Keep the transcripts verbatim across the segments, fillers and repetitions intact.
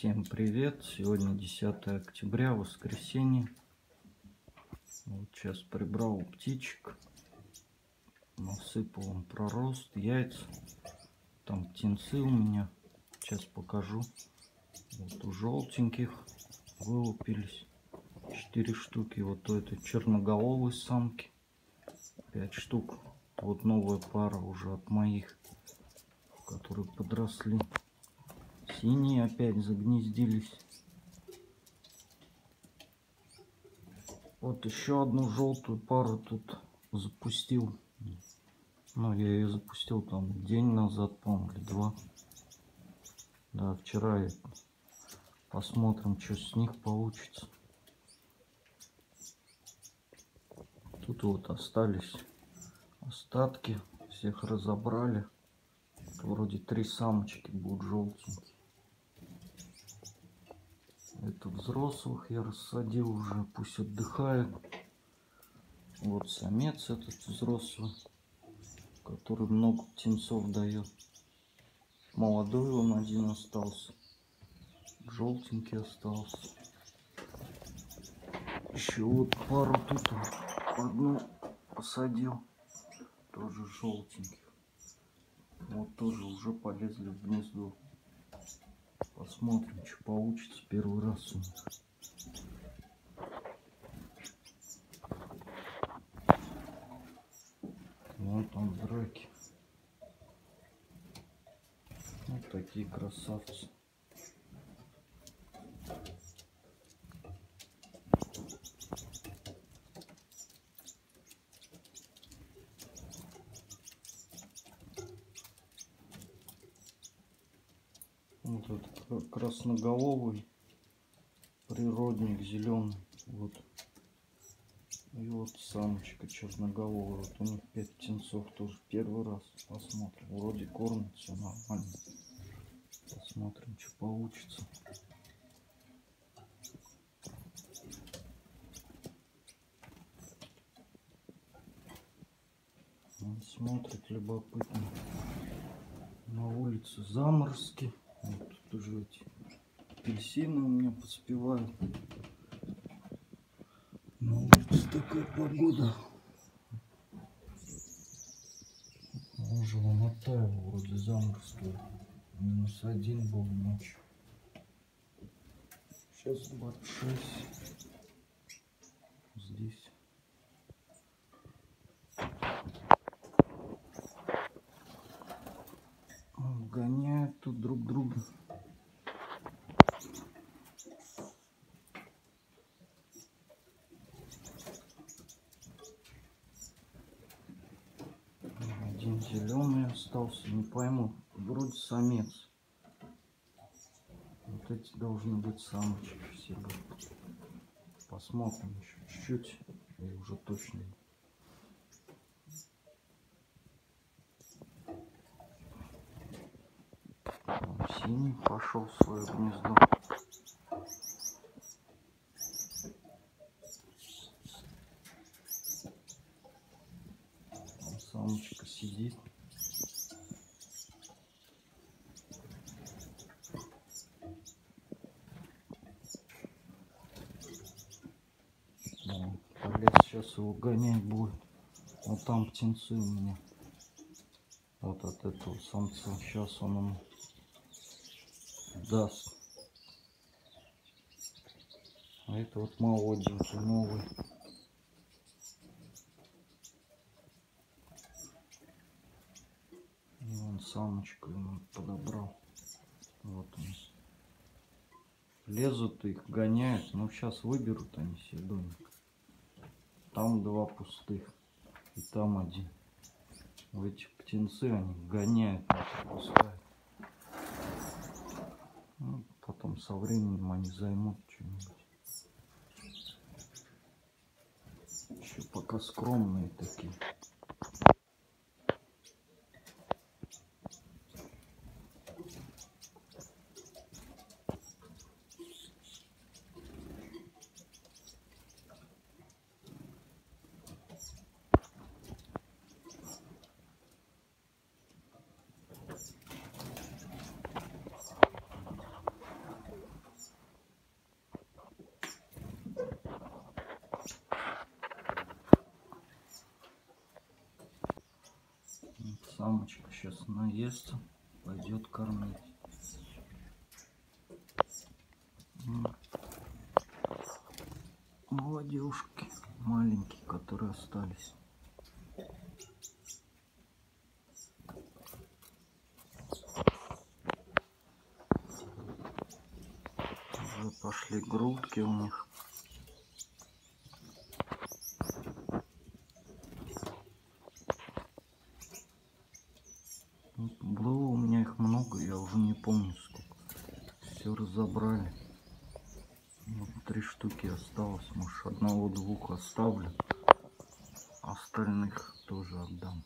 Всем привет! Сегодня десятое октября, воскресенье. Вот сейчас прибрал птичек, насыпал им пророст, яйца. Там птенцы у меня. Сейчас покажу. Вот у желтеньких вылупились четыре штуки. Вот у этой черноголовой самки пять штук. Вот новая пара уже от моих, которые подросли. Синие опять загнездились. Вот еще одну желтую пару тут запустил. Ну, я ее запустил там день назад, по-моему, или два. Да, вчера я... Посмотрим, что с них получится. Тут вот остались остатки. Всех разобрали. Вроде три самочки будут желтенькие. Это взрослых я рассадил уже, пусть отдыхает. Вот самец этот взрослый, который много птенцов дает. Молодой он один остался. Желтенький остался. Еще вот пару тут одну посадил. Тоже желтеньких. Вот тоже уже полезли в гнездо. Посмотрим, что получится первый раз у них. Вон там драки. Вот такие красавцы. Вот этот красноголовый природник зеленый. Вот. И вот самочка черноголовая. Вот у них пять птенцов тоже первый раз. Посмотрим. Вроде кормится нормально. Посмотрим, что получится. Он смотрит любопытно. На улице заморозки. Вот тут уже эти апельсины у меня поспевают. На улице такая погода. Уже он оттаял, вроде заморозки. Минус один был ночью. Сейчас двадцать шесть. Здесь. Гоняют тут друг друга. Один зеленый остался, не пойму, вроде самец. Вот эти должны быть самочки все будут. Посмотрим еще чуть-чуть и уже точно. Синий пошел в свое гнездо. Там самочка сидит. Да, полез, сейчас его гонять будет. Вот там птенцы у меня. Вот от этого самца. Сейчас он ему даст. А это вот молоденький, новый. И он самочку ему подобрал. Вот он. Лезут их, гоняют. Ну сейчас выберут они себе домик. Там два пустых. И там один. В эти птенцы они гоняют, не пропускают. Ну, потом со временем они займут что-нибудь. Еще пока скромные такие. Самочка сейчас наестся, пойдет кормить. Молодежки маленькие, которые остались. Уже пошли грудки у них. Было у меня их много, я уже не помню сколько. Все разобрали. Вот три штуки осталось. Может, одного-двух оставлю. Остальных тоже отдам.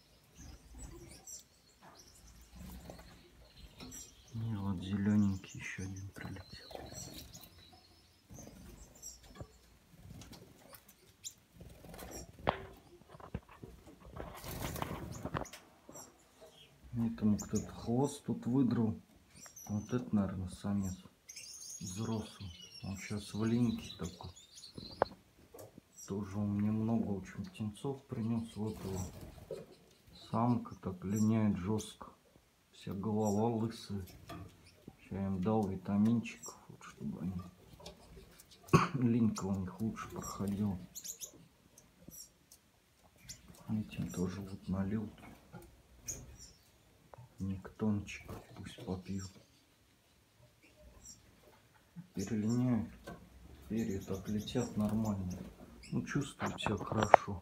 И вот зелененький еще один прилетел. Этому кто-то хвост тут выдрал. Вот это, наверное, самец взрослый. Он сейчас в линьке такой. Тоже он мне много очень птенцов принес. Вот его самка так линяет жестко. Вся голова лысая. Сейчас я им дал витаминчиков, вот, чтобы они линька у них лучше проходила. Этим тоже вот налил нектончик, пусть попьют. Перелиняют, перья так летят нормально. Ну, чувствуют себя хорошо.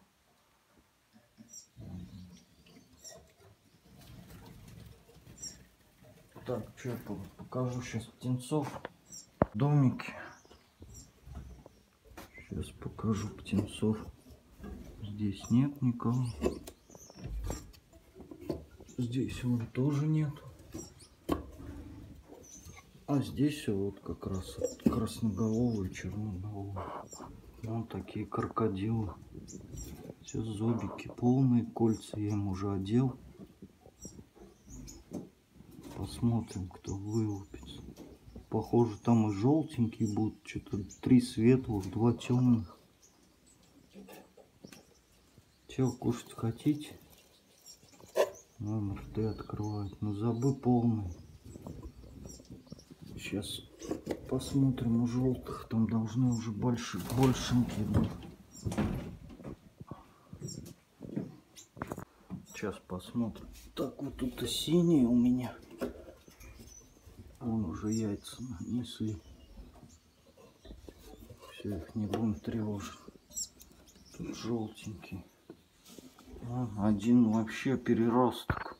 Так, что я покажу сейчас птенцов. Домики. Сейчас покажу птенцов. Здесь нет никого. Здесь вон тоже нет. А здесь вот как раз красноголовые, черноголовые. Вон такие крокодилы. Все зубики полные, кольца я им уже одел. Посмотрим, кто вылупится. Похоже, там и желтенькие будут. Что-то три светлых, два темных. Че, кушать хотите? Номер Т открывает. Но забы полный. Сейчас посмотрим у желтых. Там должны уже больше, большенькие быть. Сейчас посмотрим. Так, вот тут и синие у меня. Вон уже яйца нанесли. Все, их не будем тревожить. Тут желтенький. А, один вообще переросток.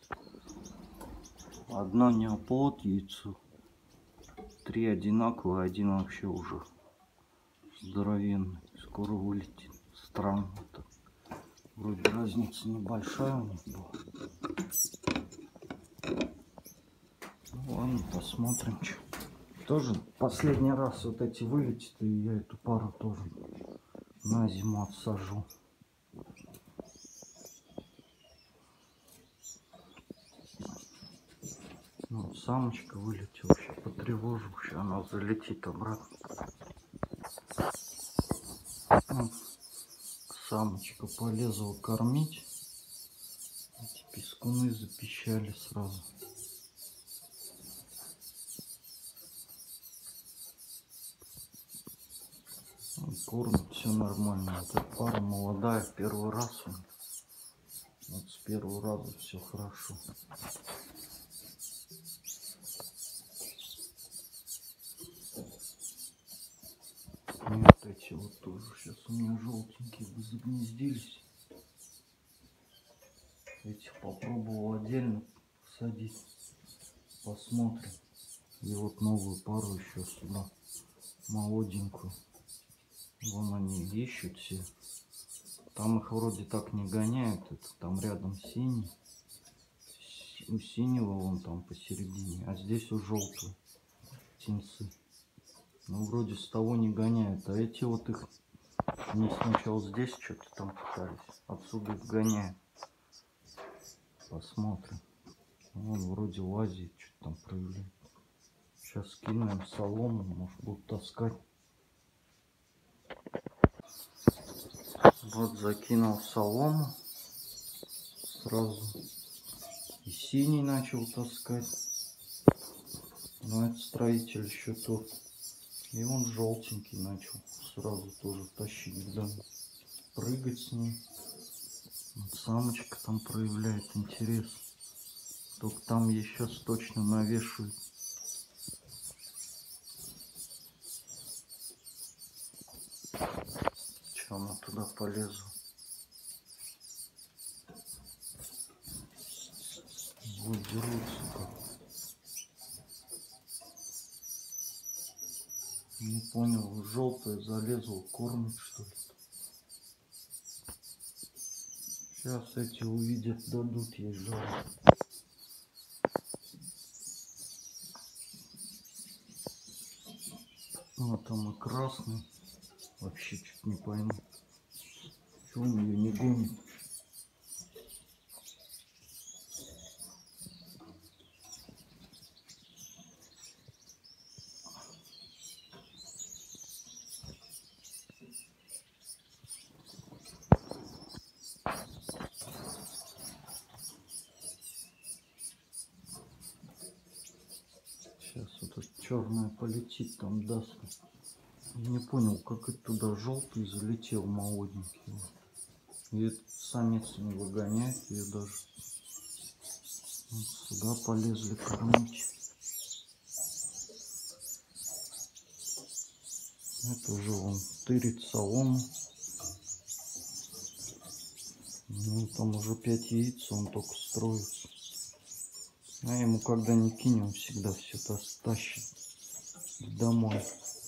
Одна неоплод яйцо. Три одинаковые, один вообще уже здоровенный. Скоро вылетит. Странно так. Вроде разница небольшая у них была. Ну ладно, посмотрим, что. Тоже последний раз вот эти вылетят, и я эту пару тоже на зиму отсажу. Ну, самочка вылетела, сейчас потревожу, сейчас она залетит обратно. Ну, самочка полезла кормить. Эти пескуны запищали сразу. Кормит, все нормально. Эта пара молодая, первый раз. Вот с первого раза все хорошо. И вот эти вот тоже сейчас у меня желтенькие бы загнездились. Этих попробовал отдельно посадить. Посмотрим. И вот новую пару еще сюда. Молоденькую. Вон они ищут все. Там их вроде так не гоняют. Это там рядом синий. У синего вон там посередине. А здесь у желтого птенцы. Ну вроде с того не гоняют. А эти вот их они сначала здесь что-то там пытались. Отсюда их гоняют. Посмотрим. Вон вроде лазит, что-то там проявляет. Сейчас скинем солому, может будут таскать. Вот закинул солому сразу. И синий начал таскать. Но это строитель еще тот. И он желтенький начал сразу тоже тащить, да, прыгать с ним. Вот самочка там проявляет интерес. Только там ей сейчас точно навешивают. Че, она туда полезла? Вот дерутся как. Не понял, желтая залезла, кормит что ли? Сейчас эти увидят, дадут ей жару. Ну, а там и красный. Вообще чуть не пойму. Чего он ее не гонит? Сейчас вот эта черная полетит, там даст. Не понял, как это туда желтый залетел, молоденький. И этот самец не выгоняет ее даже. Вот сюда полезли кормить. Это уже он тырит солому. Ну, там уже пять яиц, он только строится. А ему когда не кинем, всегда все тащит домой.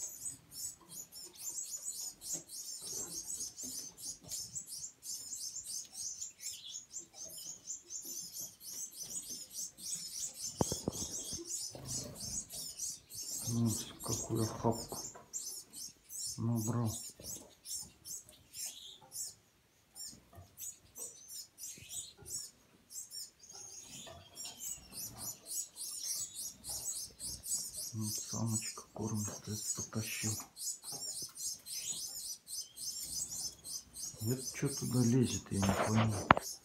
Ну, какую охапку набрал. Вот самочка кормит, это потащил. Это что туда лезет, я не пойму.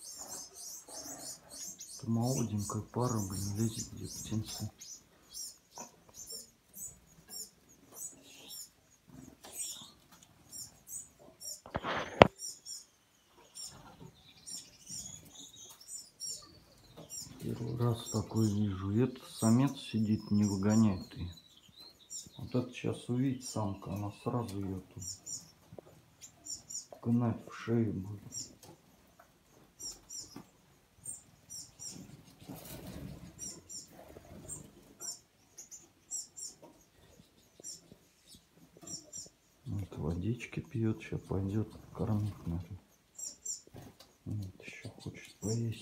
Это молоденькая пара, блин, лезет где птенцы. Первый раз такой вижу. И этот самец сидит, не выгоняет ее. Вот это сейчас увидит самка, она сразу ее тут гнать в шею будет. Вот водички пьет, сейчас пойдет кормить, наверное. Вот еще хочет поесть.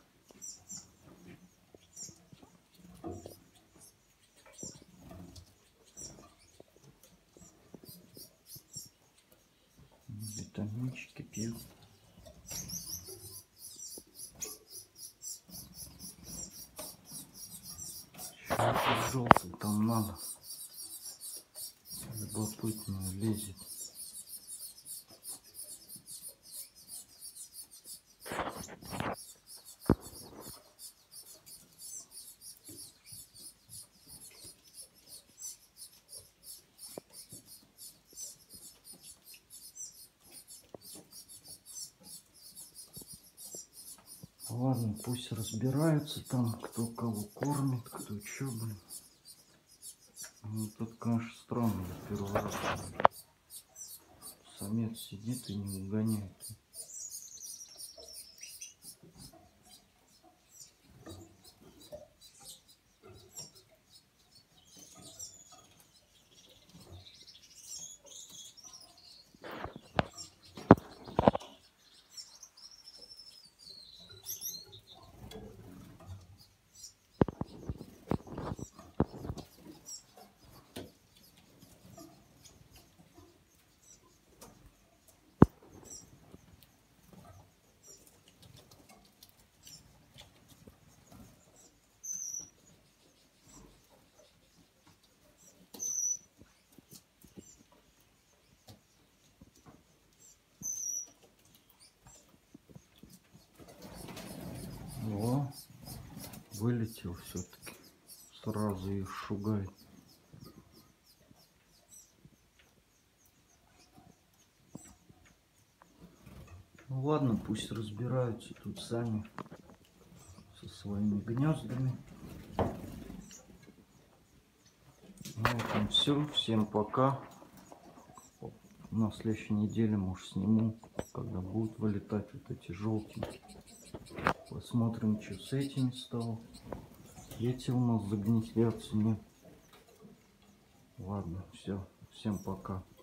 Витаминчики пьют. Сейчас желтый там надо. Любопытно лезет. Ладно, пусть разбираются там, кто кого кормит, кто что, блин. Ну, тут, конечно, странно, первый раз. Самец сидит и не угоняет. вылетел все-таки. Сразу их шугает. Ну ладно, пусть разбираются тут сами со своими гнездами. На этом все. Всем пока. На следующей неделе, может, сниму, когда будут вылетать вот эти желтенькие. Посмотрим, что с этим стало. Эти у нас загнездятся, нет. Ладно, все. Всем пока.